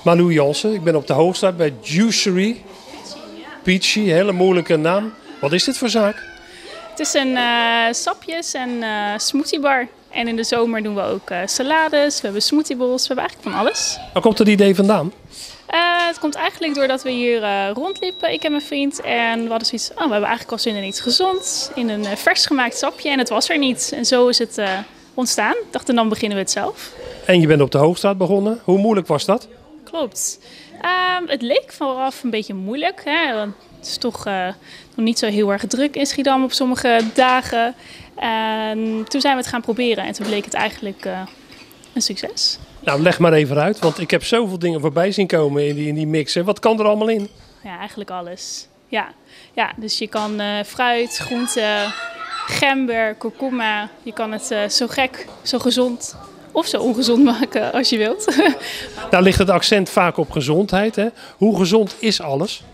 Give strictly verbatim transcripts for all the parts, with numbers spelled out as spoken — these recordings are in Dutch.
Malou Jansen, ik ben op de Hoogstraat bij Juicery. Peachy, hele moeilijke naam. Wat is dit voor zaak? Het is een uh, sapjes- en uh, smoothiebar. En in de zomer doen we ook uh, salades, we hebben smoothiebowls, we hebben eigenlijk van alles. Waar komt dat idee vandaan? Uh, het komt eigenlijk doordat we hier uh, rondliepen, ik en mijn vriend. En we hadden zoiets, oh, we hebben eigenlijk al zin in iets gezonds, in een uh, vers gemaakt sapje. En het was er niet. En zo is het uh, ontstaan. Ik dacht, en dan beginnen we het zelf. En je bent op de Hoogstraat begonnen. Hoe moeilijk was dat? Klopt. Uh, het leek vooraf een beetje moeilijk. Hè? Want het is toch uh, nog niet zo heel erg druk in Schiedam op sommige dagen. En toen zijn we het gaan proberen en toen bleek het eigenlijk uh, een succes. Nou, leg maar even uit, want ik heb zoveel dingen voorbij zien komen in die, in die mixen. Wat kan er allemaal in? Ja, eigenlijk alles. Ja, ja dus je kan uh, fruit, groenten, gember, kurkuma. Je kan het uh, zo gek, zo gezond of zo ongezond maken als je wilt. Daar ligt het accent vaak op gezondheid. Hè? Hoe gezond is alles?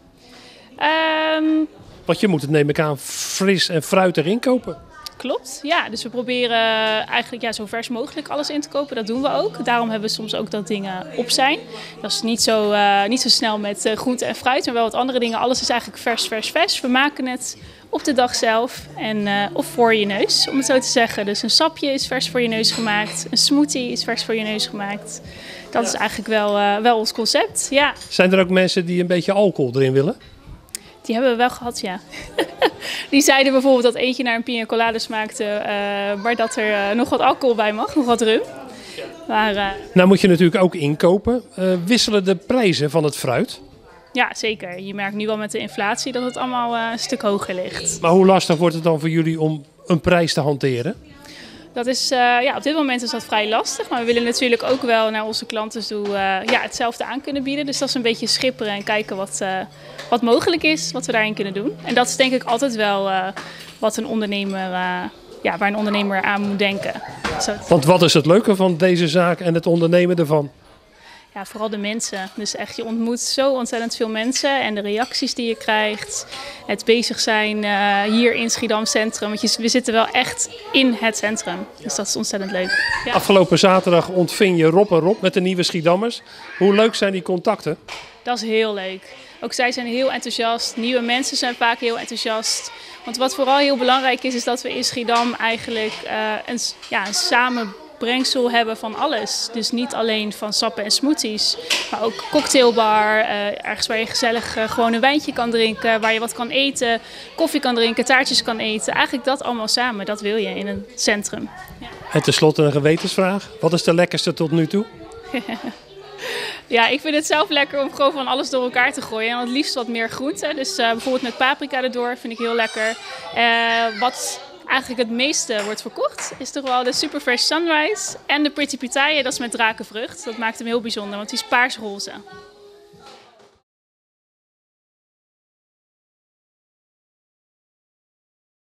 Um, Want je moet het, neem ik aan, fris en fruit erin kopen. Klopt, ja. Dus we proberen eigenlijk ja, zo vers mogelijk alles in te kopen. Dat doen we ook. Daarom hebben we soms ook dat dingen op zijn. Dat is niet zo, uh, niet zo snel met uh, groente en fruit, maar wel wat andere dingen. Alles is eigenlijk vers, vers, vers. We maken het op de dag zelf en, uh, of voor je neus, om het zo te zeggen. Dus een sapje is vers voor je neus gemaakt. Een smoothie is vers voor je neus gemaakt. Dat ja. is eigenlijk wel, uh, wel ons concept, ja. Zijn er ook mensen die een beetje alcohol erin willen? Die hebben we wel gehad, ja. Die zeiden bijvoorbeeld dat eentje naar een pina colada smaakte, uh, maar dat er uh, nog wat alcohol bij mag, nog wat rum. Maar, uh, nou moet je natuurlijk ook inkopen. Uh, wisselen de prijzen van het fruit? Ja, zeker. Je merkt nu al met de inflatie dat het allemaal uh, een stuk hoger ligt. Maar hoe lastig wordt het dan voor jullie om een prijs te hanteren? Dat is, uh, ja, op dit moment is dat vrij lastig, maar we willen natuurlijk ook wel naar onze klanten toe uh, ja, hetzelfde aan kunnen bieden. Dus dat is een beetje schipperen en kijken wat, uh, wat mogelijk is, wat we daarin kunnen doen. En dat is denk ik altijd wel uh, wat een ondernemer, uh, ja, waar een ondernemer aan moet denken. Zo. Want wat is het leuke van deze zaak en het ondernemen ervan? Ja, vooral de mensen. Dus echt, je ontmoet zo ontzettend veel mensen en de reacties die je krijgt. Het bezig zijn uh, hier in Schiedam Centrum. Want je, we zitten wel echt in het centrum. Dus dat is ontzettend leuk. Ja. Afgelopen zaterdag ontving je Rob en Rob met de nieuwe Schiedammers. Hoe leuk zijn die contacten? Dat is heel leuk. Ook zij zijn heel enthousiast. Nieuwe mensen zijn vaak heel enthousiast. Want wat vooral heel belangrijk is, is dat we in Schiedam eigenlijk uh, een, ja, een samen... brengsel hebben van alles. Dus niet alleen van sappen en smoothies, maar ook cocktailbar, uh, ergens waar je gezellig uh, gewoon een wijntje kan drinken, waar je wat kan eten, koffie kan drinken, taartjes kan eten. Eigenlijk dat allemaal samen, dat wil je in een centrum. Ja. En tenslotte een gewetensvraag. Wat is de lekkerste tot nu toe? Ja, ik vind het zelf lekker om gewoon van alles door elkaar te gooien. En het liefst wat meer groente. Dus uh, bijvoorbeeld met paprika erdoor vind ik heel lekker. Uh, wat eigenlijk het meeste wordt verkocht is toch wel de Superfresh Sunrise en de Pretty Pitaya, dat is met drakenvrucht. Dat maakt hem heel bijzonder, want die is paarsroze.